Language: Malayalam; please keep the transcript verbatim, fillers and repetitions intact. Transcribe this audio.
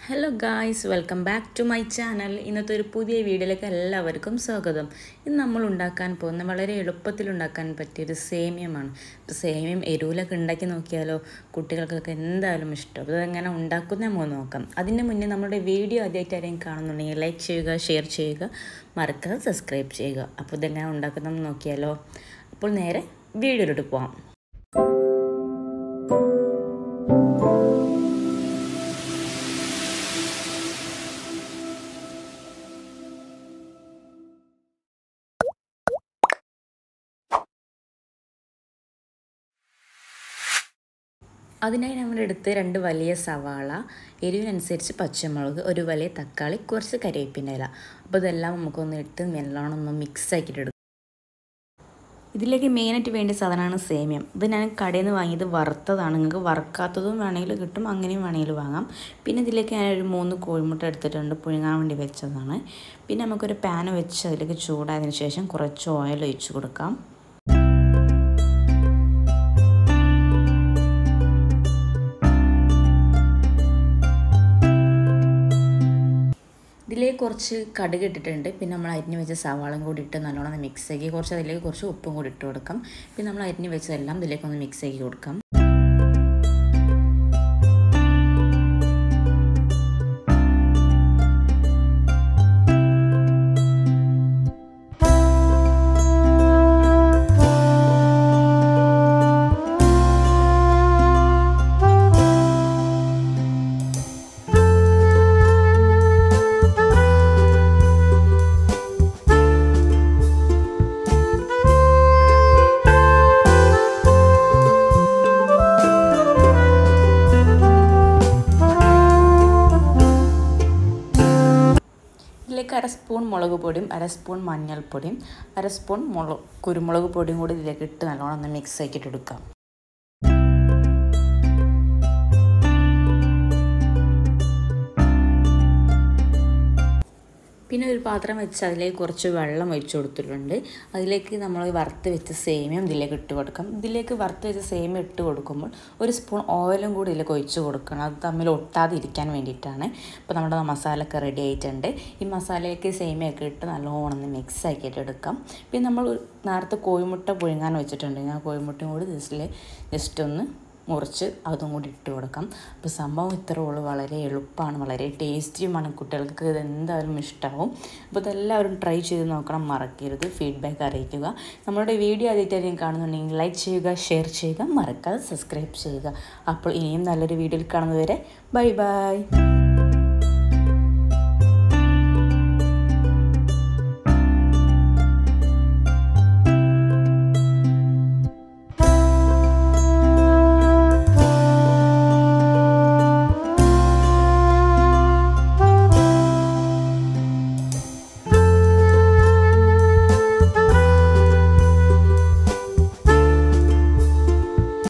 Hello guys, welcome back to my channel. ഇന്നത്തെ ഒരു പുതിയ വീഡിയോയിലേക്ക് എല്ലാവർക്കും സ്വാഗതം. ഇന്ന് നമ്മൾ ഉണ്ടാക്കാൻ പോകുന്ന വളരെ എളുപ്പത്തിൽ ഉണ്ടാക്കാൻ പറ്റിയൊരു സേമിയമാണ്. ഇപ്പോൾ സേമിയം എരിവിലൊക്കെ ഉണ്ടാക്കി നോക്കിയാലോ, കുട്ടികൾക്കൊക്കെ എന്തായാലും ഇഷ്ടം. അപ്പോൾ അതെങ്ങനെ ഉണ്ടാക്കുന്ന നമുക്ക് നോക്കാം. അതിന് മുന്നേ നമ്മുടെ വീഡിയോ ആദ്യമായിട്ട് ആരെയും കാണുന്നുണ്ടെങ്കിൽ ലൈക്ക് ചെയ്യുക, ഷെയർ ചെയ്യുക, മറക്കാതെ സബ്സ്ക്രൈബ് ചെയ്യുക. അപ്പോൾ ഇതെങ്ങനെ ഉണ്ടാക്കുന്നതെന്ന് നോക്കിയാലോ. അപ്പോൾ നേരെ വീഡിയോയിലോട്ട് പോകാം. അതിനായി നമ്മളെടുത്ത് രണ്ട് വലിയ സവാള, എരിവിനനുസരിച്ച് പച്ചമുളക്, ഒരു വലിയ തക്കാളി, കുറച്ച് കരിവേപ്പിൻ്റെ ഇല. അപ്പോൾ ഇതെല്ലാം നമുക്കൊന്ന് ഇട്ട് നല്ലോണം ഒന്ന് മിക്സ് ആക്കിയിട്ട് എടുക്കും. ഇതിലേക്ക് മെയിനായിട്ട് വേണ്ട സാധനമാണ് സേമിയം. ഇത് ഞാൻ കടയിൽ നിന്ന് വാങ്ങിയത് വറുത്തതാണ്. നിങ്ങൾക്ക് വറുക്കാത്തതും വേണമെങ്കിൽ കിട്ടും, അങ്ങനെയും വേണമെങ്കിൽ വാങ്ങാം. പിന്നെ ഇതിലേക്ക് ഞാനൊരു മൂന്ന് കോഴിമുട്ട എടുത്തിട്ടുണ്ട്, പുഴുങ്ങാൻ വേണ്ടി വെച്ചതാണ്. പിന്നെ നമുക്കൊരു പാൻ വെച്ച് അതിലേക്ക് ചൂടായതിനു ശേഷം കുറച്ച് ഓയിൽ ഒഴിച്ച് കൊടുക്കാം. ഇതിലേക്ക് കുറച്ച് കടുക് ഇട്ടിട്ടുണ്ട്. പിന്നെ നമ്മൾ അരിഞ്ഞ് വെച്ച സവാളയും കൂടി ഇട്ട് നല്ലോണം മിക്സ് ആക്കി കുറച്ച് അതിലേക്ക് കുറച്ച് ഉപ്പും കൂടി ഇട്ട് കൊടുക്കാം. പിന്നെ നമ്മൾ അരിഞ്ഞ് വെച്ചതെല്ലാം ഇതിലേക്കൊന്ന് മിക്സ് ആക്കി കൊടുക്കാം. ഇതിലേക്ക് അര സ്പൂൺ മുളക് പൊടിയും അര സ്പൂൺ മഞ്ഞൾപ്പൊടിയും അര സ്പൂൺ മുളക് കുരുമുളക് പൊടിയും കൂടി ഇതിലേക്ക് ഇട്ട് നല്ലോണം ഒന്ന് മിക്സ് ആക്കിയിട്ട് എടുക്കാം. പിന്നെ ഒരു പാത്രം വെച്ച് അതിലേക്ക് കുറച്ച് വെള്ളം ഒഴിച്ച് കൊടുത്തിട്ടുണ്ട്. അതിലേക്ക് നമ്മൾ വറുത്ത് വെച്ച സേമിയം ഇതിലേക്ക് ഇട്ട് കൊടുക്കാം. ഇതിലേക്ക് വറുത്ത് വെച്ച സേമിയം ഇട്ട് കൊടുക്കുമ്പോൾ ഒരു സ്പൂൺ ഓയിലും കൂടി ഇതിലേക്ക് ഒഴിച്ച് കൊടുക്കണം. അത് തമ്മിൽ ഒട്ടാതിരിക്കാൻ വേണ്ടിയിട്ടാണ്. അപ്പോൾ നമ്മുടെ മസാലയൊക്കെ റെഡി ആയിട്ടുണ്ട്. ഈ മസാലയൊക്കെ സേമിയൊക്കെ ഇട്ട് നല്ലോണം ഒന്ന് മിക്സ് ആക്കിയിട്ട് എടുക്കാം. പിന്നെ നമ്മൾ നേരത്തെ കോഴിമുട്ട പുഴുങ്ങാൻ വെച്ചിട്ടുണ്ട്. ഞാൻ കോഴിമുട്ടയും കൂടി ജസ്റ്റിൽ ജസ്റ്റ് ഒന്ന് മുറിച്ച് അതും കൂടി ഇട്ട് കൊടുക്കാം. അപ്പോൾ സംഭവം ഇത്ര ഉള്ളൂ. വളരെ എളുപ്പമാണ്, വളരെ ടേസ്റ്റിയുമാണ്. കുട്ടികൾക്ക് ഇത് എന്തായാലും ഇഷ്ടമാവും. അപ്പോൾ ഇതെല്ലാവരും ട്രൈ ചെയ്ത് നോക്കണം, മറക്കരുത്. ഫീഡ്ബാക്ക് അറിയിക്കുക. നമ്മളുടെ വീഡിയോ ആദ്യമായിട്ട് കാണുന്നുണ്ടെങ്കിൽ ലൈക്ക് ചെയ്യുക, ഷെയർ ചെയ്യുക, മറക്കാതെ സബ്സ്ക്രൈബ് ചെയ്യുക. അപ്പോൾ ഇനിയും നല്ലൊരു വീഡിയോയിൽ കാണുന്നതുവരെ ബൈ ബൈ.